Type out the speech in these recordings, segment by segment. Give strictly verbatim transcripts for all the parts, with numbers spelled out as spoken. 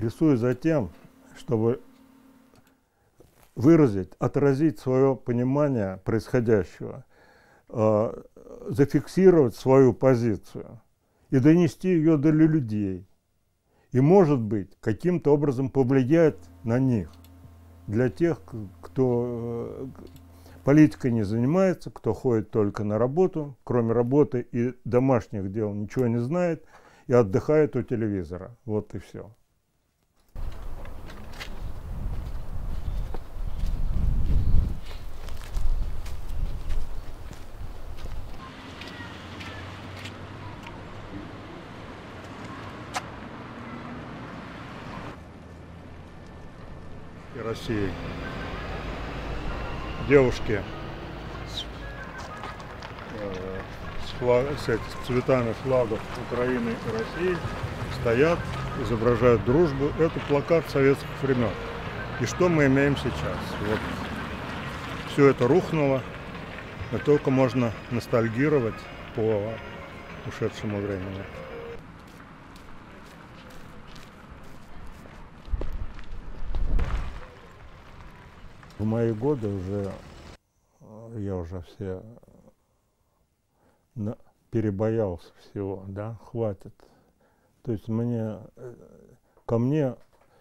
Рисую за тем, чтобы выразить, отразить свое понимание происходящего, э, зафиксировать свою позицию и донести ее до людей. И, может быть, каким-то образом повлиять на них. Для тех, кто политикой не занимается, кто ходит только на работу, кроме работы и домашних дел ничего не знает, и отдыхает у телевизора. Вот и все. И России. Девушки с, э, с, флаг, с, этих, с цветами флагов Украины и России стоят, изображают дружбу. Это плакат советских времен. И что мы имеем сейчас? Вот все это рухнуло, но только можно ностальгировать по ушедшему времени. В мои годы уже, я уже все перебоялся всего, да, хватит. То есть мне, ко мне,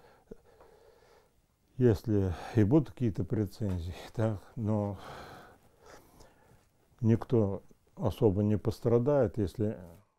если и будут какие-то претензии, так, но никто особо не пострадает, если